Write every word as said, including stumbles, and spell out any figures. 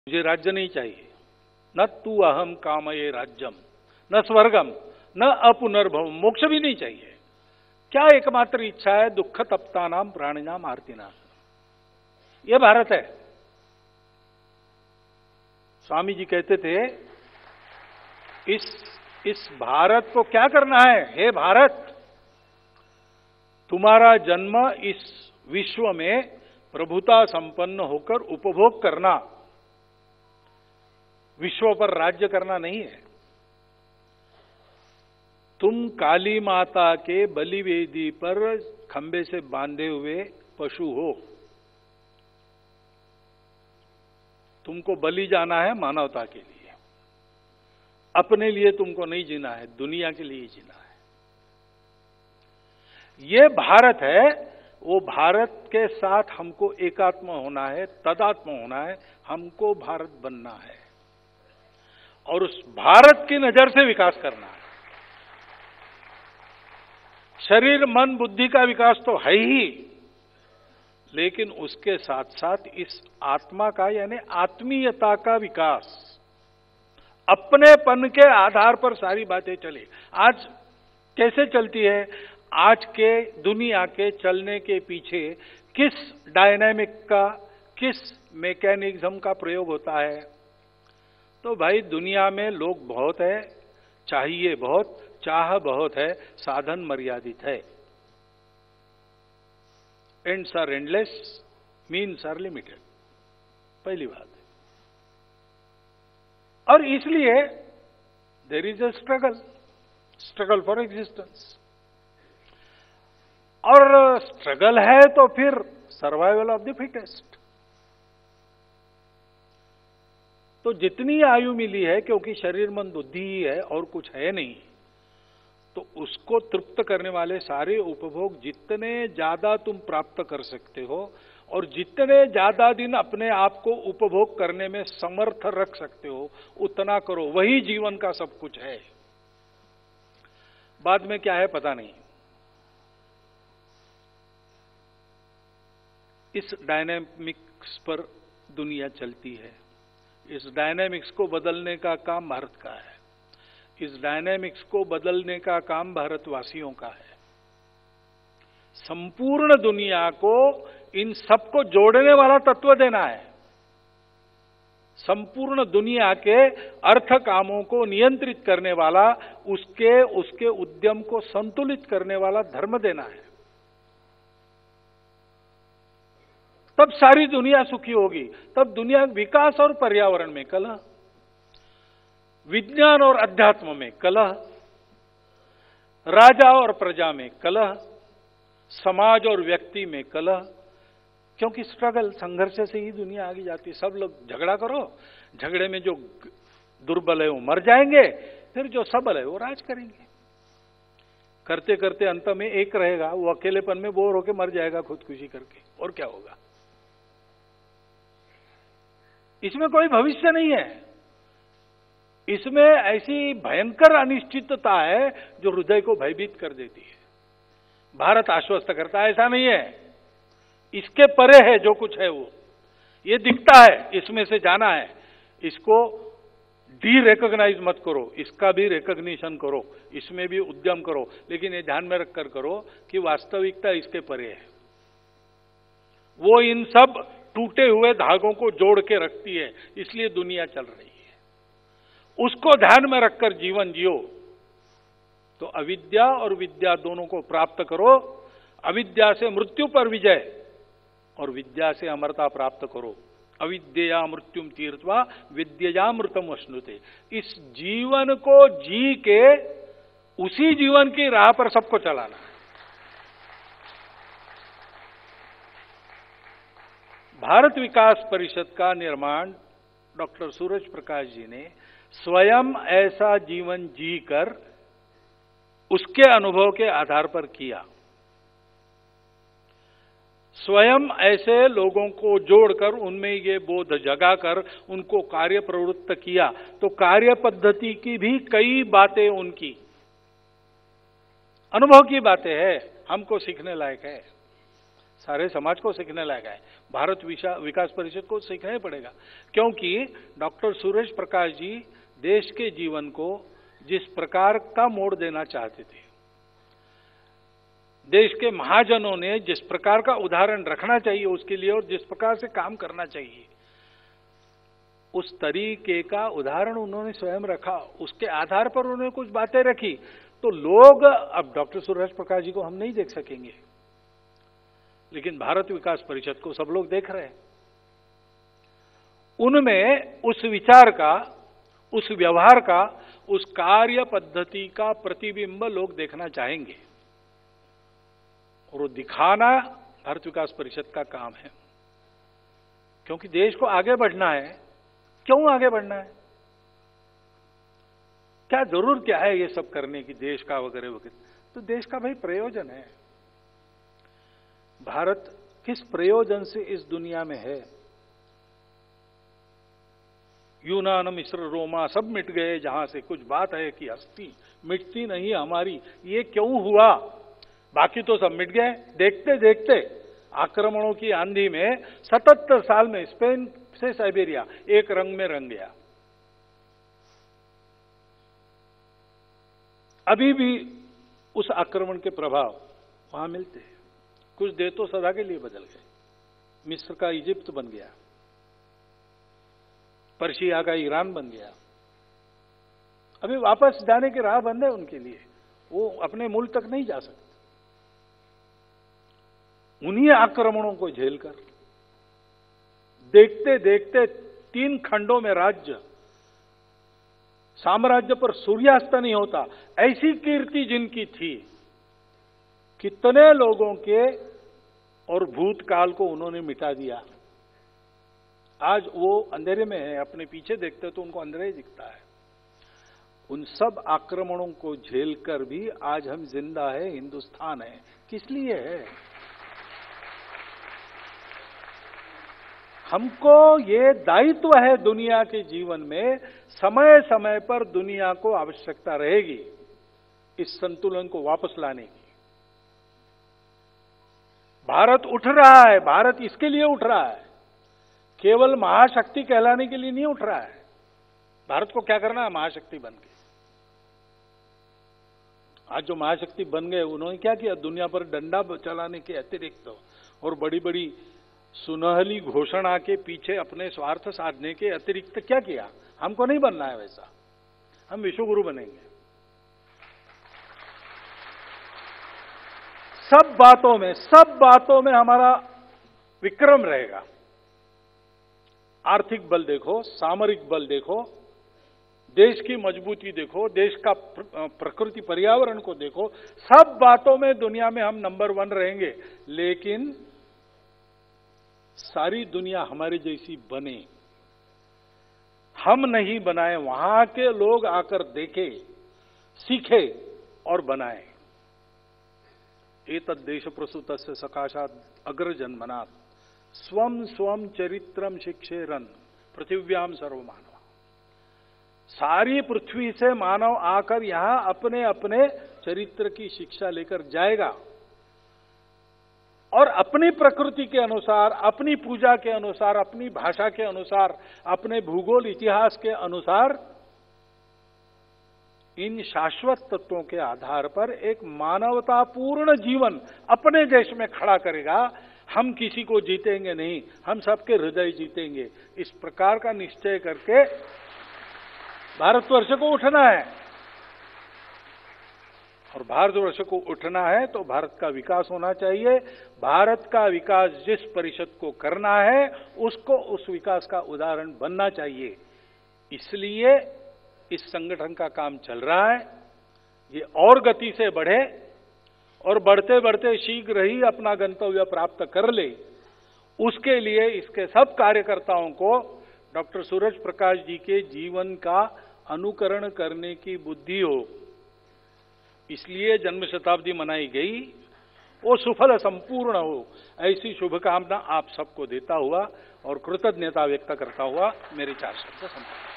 मुझे राज्य नहीं चाहिए, न तू अहम कामये राज्यम, न स्वर्गम, न अपुनर्भव, मोक्ष भी नहीं चाहिए। क्या एकमात्र इच्छा है? दुख तप्ता नाम प्राणिनाम आर्तिनाश। यह भारत है। स्वामी जी कहते थे, इस इस भारत को क्या करना है? हे भारत, तुम्हारा जन्म इस विश्व में प्रभुता संपन्न होकर उपभोग करना, विश्व पर राज्य करना नहीं है। तुम काली माता के बलिवेदी पर खंबे से बांधे हुए पशु हो। तुमको बलि जाना है मानवता के लिए, अपने लिए तुमको नहीं जीना है, दुनिया के लिए जीना है। ये भारत है। वो भारत के साथ हमको एकात्म होना है, तदात्म होना है, हमको भारत बनना है और उस भारत की नजर से विकास करना है। शरीर मन बुद्धि का विकास तो है ही, लेकिन उसके साथ साथ इस आत्मा का यानी आत्मीयता का विकास, अपनेपन के आधार पर सारी बातें चले। आज कैसे चलती है? आज के दुनिया के चलने के पीछे किस डायनामिक का, किस मैकेनिज्म का प्रयोग होता है? तो भाई, दुनिया में लोग बहुत है, चाहिए बहुत, चाह बहुत है, साधन मर्यादित है। Ends are endless, means are limited, पहली बात है। और इसलिए there is a struggle, struggle for existence. और स्ट्रगल है तो फिर सर्वाइवल ऑफ द फिटेस्ट। तो जितनी आयु मिली है, क्योंकि शरीर मन बुद्धि ही है और कुछ है नहीं, तो उसको तृप्त करने वाले सारे उपभोग जितने ज्यादा तुम प्राप्त कर सकते हो और जितने ज्यादा दिन अपने आप को उपभोग करने में समर्थ रख सकते हो, उतना करो। वही जीवन का सब कुछ है। बाद में क्या है पता नहीं। इस डायनेमिक्स पर दुनिया चलती है। इस डायनेमिक्स को बदलने का काम भारत का है। इस डायनेमिक्स को बदलने का काम भारतवासियों का है। संपूर्ण दुनिया को इन सबको जोड़ने वाला तत्व देना है। संपूर्ण दुनिया के अर्थ कामों को नियंत्रित करने वाला, उसके उसके उद्यम को संतुलित करने वाला धर्म देना है। तब सारी दुनिया सुखी होगी। तब दुनिया विकास और पर्यावरण में कलह, विज्ञान और अध्यात्म में कलह, राजा और प्रजा में कलह, समाज और व्यक्ति में कलह। क्योंकि स्ट्रगल, संघर्ष से ही दुनिया आगे जाती है। सब लोग झगड़ा करो, झगड़े में जो दुर्बल है वो मर जाएंगे, फिर जो सबल है वो राज करेंगे। करते करते अंत में एक रहेगा, वो अकेलेपन में बोर होकर मर जाएगा खुदकुशी करके, और क्या होगा? इसमें कोई भविष्य नहीं है। इसमें ऐसी भयंकर अनिश्चितता है जो हृदय को भयभीत कर देती है। भारत आश्वस्त करता है ऐसा नहीं है, इसके परे है जो कुछ है वो। ये दिखता है, इसमें से जाना है। इसको डी रिकॉग्नाइज मत करो, इसका भी रिकॉग्निशन करो, इसमें भी उद्यम करो, लेकिन ये ध्यान में रखकर करो कि वास्तविकता इसके परे है। वो इन सब टूटे हुए धागों को जोड़ के रखती है, इसलिए दुनिया चल रही है। उसको ध्यान में रखकर जीवन जियो तो अविद्या और विद्या दोनों को प्राप्त करो। अविद्या से मृत्यु पर विजय और विद्या से अमरता प्राप्त करो। अविद्या मृत्युम तीर्थवा विद्यामृतम अश्नुते। इस जीवन को जी के उसी जीवन की राह पर सबको चलाना है। भारत विकास परिषद का निर्माण डॉक्टर सूरज प्रकाश जी ने स्वयं ऐसा जीवन जीकर उसके अनुभव के आधार पर किया। स्वयं ऐसे लोगों को जोड़कर उनमें ये बोध जगाकर उनको कार्य प्रवृत्त किया। तो कार्य पद्धति की भी कई बातें उनकी अनुभव की बातें हैं, हमको सीखने लायक है। सारे समाज को सीखने लायक है। भारत विकास परिषद को सीखना ही पड़ेगा, क्योंकि डॉक्टर सुरेश प्रकाश जी देश के जीवन को जिस प्रकार का मोड़ देना चाहते थे, देश के महाजनों ने जिस प्रकार का उदाहरण रखना चाहिए उसके लिए और जिस प्रकार से काम करना चाहिए, उस तरीके का उदाहरण उन्होंने स्वयं रखा। उसके आधार पर उन्होंने कुछ बातें रखी, तो लोग अब डॉक्टर सुरेश प्रकाश जी को हम नहीं देख सकेंगे, लेकिन भारत विकास परिषद को सब लोग देख रहे हैं। उनमें उस विचार का, उस व्यवहार का, उस कार्य पद्धति का प्रतिबिंब लोग देखना चाहेंगे, और वो दिखाना भारत विकास परिषद का काम है। क्योंकि देश को आगे बढ़ना है। क्यों आगे बढ़ना है? क्या जरूर क्या है ये सब करने की, देश का वगैरह वगैरह? तो देश का भाई प्रयोजन है। भारत किस प्रयोजन से इस दुनिया में है? यूनान, मिस्र, रोमा सब मिट गए, जहां से कुछ बात है कि हस्ती मिटती नहीं हमारी। ये क्यों हुआ? बाकी तो सब मिट गए। देखते देखते आक्रमणों की आंधी में सतहत्तर साल में स्पेन से साइबेरिया एक रंग में रंग गया। अभी भी उस आक्रमण के प्रभाव वहां मिलते हैं। कुछ देर तो सदा के लिए बदल गए। मिस्र का इजिप्ट बन गया, पर्शिया का ईरान बन गया। अभी वापस जाने के राह बंद है उनके लिए, वो अपने मूल तक नहीं जा सकते। उन्हीं आक्रमणों को झेलकर देखते देखते तीन खंडों में राज्य, साम्राज्य पर सूर्यास्त नहीं होता, ऐसी कीर्ति जिनकी थी, कितने लोगों के और भूतकाल को उन्होंने मिटा दिया। आज वो अंधेरे में है, अपने पीछे देखते तो उनको अंधेरा ही दिखता है। उन सब आक्रमणों को झेलकर भी आज हम जिंदा है, हिंदुस्तान है। किस लिए है? हमको ये दायित्व है दुनिया के जीवन में, समय समय पर दुनिया को आवश्यकता रहेगी इस संतुलन को वापस लाने की। भारत उठ रहा है, भारत इसके लिए उठ रहा है, केवल महाशक्ति कहलाने के लिए नहीं उठ रहा है। भारत को क्या करना है? महाशक्ति बन के। आज जो महाशक्ति बन गए उन्होंने क्या किया? दुनिया पर डंडा चलाने के अतिरिक्त और बड़ी बड़ी सुनहली घोषणा के पीछे अपने स्वार्थ साधने के अतिरिक्त क्या किया? हमको नहीं बनना है वैसा, हम विश्वगुरु बनेंगे। सब बातों में सब बातों में हमारा विक्रम रहेगा। आर्थिक बल देखो, सामरिक बल देखो, देश की मजबूती देखो, देश का प्रकृति पर्यावरण को देखो, सब बातों में दुनिया में हम नंबर वन रहेंगे। लेकिन सारी दुनिया हमारे जैसी बने, हम नहीं बनाए, वहां के लोग आकर देखे, सीखे और बनाए। एतद् देश प्रसूतस्य सकाशात् अग्रजन्मनात् स्वम स्वम चरित्रम शिक्षेरन पृथिव्याम सर्वमानव। सारी पृथ्वी से मानव आकर यहां अपने अपने चरित्र की शिक्षा लेकर जाएगा और अपनी प्रकृति के अनुसार, अपनी पूजा के अनुसार, अपनी भाषा के अनुसार, अपने भूगोल इतिहास के अनुसार इन शाश्वत तत्वों के आधार पर एक मानवतापूर्ण जीवन अपने देश में खड़ा करेगा। हम किसी को जीतेंगे नहीं, हम सबके हृदय जीतेंगे। इस प्रकार का निश्चय करके भारतवर्ष को उठना है, और भारतवर्ष को उठना है तो भारत का विकास होना चाहिए। भारत का विकास जिस परिषद को करना है उसको उस विकास का उदाहरण बनना चाहिए। इसलिए इस संगठन का काम चल रहा है, ये और गति से बढ़े और बढ़ते बढ़ते शीघ्र ही अपना गंतव्य प्राप्त कर ले। उसके लिए इसके सब कार्यकर्ताओं को डॉक्टर सूरज प्रकाश जी के जीवन का अनुकरण करने की बुद्धि हो। इसलिए जन्म शताब्दी मनाई गई, वो सुफल संपूर्ण हो, ऐसी शुभकामना आप सबको देता हुआ और कृतज्ञता व्यक्त करता हुआ मेरे चार शब्द समाप्त।